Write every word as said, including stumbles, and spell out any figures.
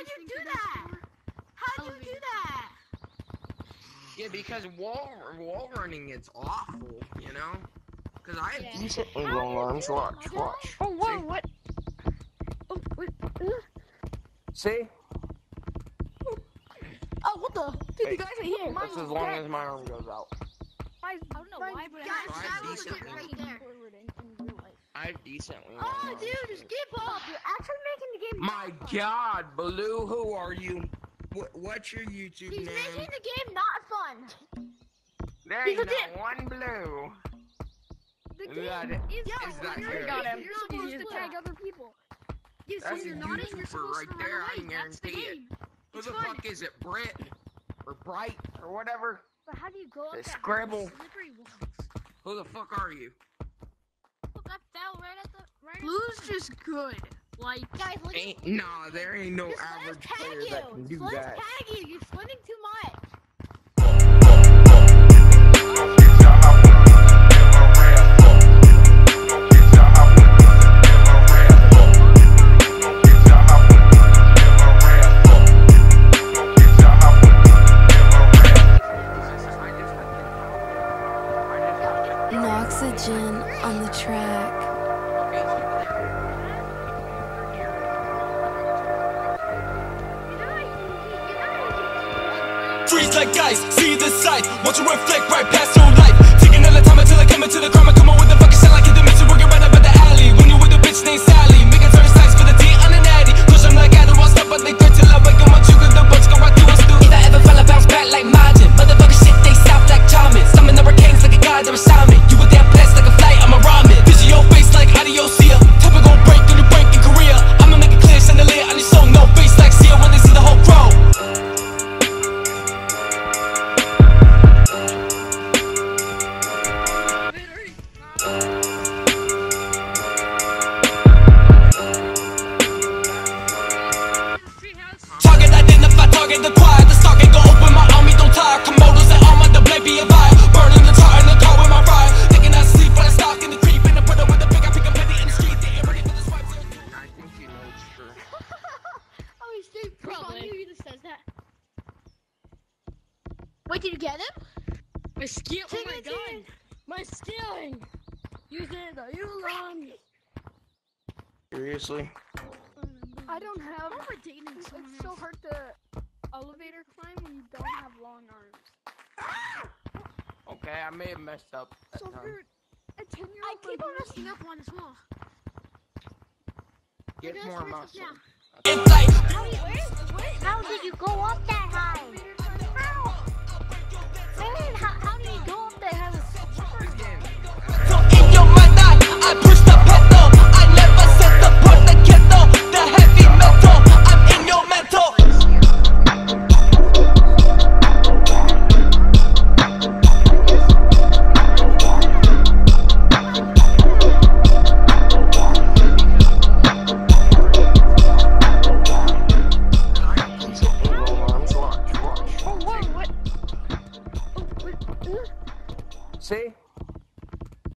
How'd you do that? How'd you do that? Yeah, because wall wall running is awful, you know? Because I have Yeah. decently long arms. Watch, watch. Oh, whoa, See? what? Oh, wait. Uh. See? Oh, what the? Dude, Hey, you guys are here. that's as long as my arm goes out. I don't know why, but Guys, I that have was it decently- right there. forward in, in real life. I have decently long Oh, arms. dude, skip up. You're actually making the game. My God, Baloo, who are you? What, what's your YouTube He's name? making the game not fun. There He's ain't a not one Blue. The Is game that it? is Is fun. that You're, good? Got him. you're supposed He to is tag that. other people. Yeah, so That's you're a not in, you're YouTuber supposed right to there, run I away. That's the guarantee it. game. Who It's the fun. fuck is it, Brit? Or Bright? Or whatever? But how do you go up The that Scribble. slippery walls? Who the fuck are you? Look, I fell right at the right. Blue's just good. Like guys, look. Ain't, nah, there ain't no Just let us average tag player you. that can do Just let us that. tag you. You're swimming too much. Oxygen on the track. Freeze like ice, see the sight. Watch it reflect right past your life. Taking all the time until I come into the crowd. I come on with the fucking sound like in the mix. Working right up at the alley. When you with a bitch named Sally, make it turn sides for the D on an Addy. Cause I'm like Adder, I'll stop at the good till I wake 'em up. You the butts go right through us through. If I ever fell, I bounce back like Margin. Motherfucker shit, they sound like charming. Summon the hurricanes like a god, they're assignment. You were there blessed like a flight, I'm a ramen. Vision your face like Adiosia. Type of gon' break through the break in Korea. I'ma make it clear, chandelier on your soul. No face like Sia when they see the whole crow. Target identify, target acquired. The star can go open, my army don't tire. Komodos and armor, the blade be a fire. Burning the tar in the car with my fire. Thinking I sleep, but I stalk in the creep. And I put up with the pick, I pick up petty in the street. They ain't ready for the swipes. I think you know it's true. Oh, he's straight Probably. He just says that. Wait, did you get him? My skill. Oh my Chicken god. tin. My skilling. Use it. Are you long? Seriously? I don't have. It's so hard to elevator climb when you don't have long arms. Okay, I may have messed up that So if time. you're a ten year old, I keep on messing up on this wall. Get Look at more this, muscle. now. If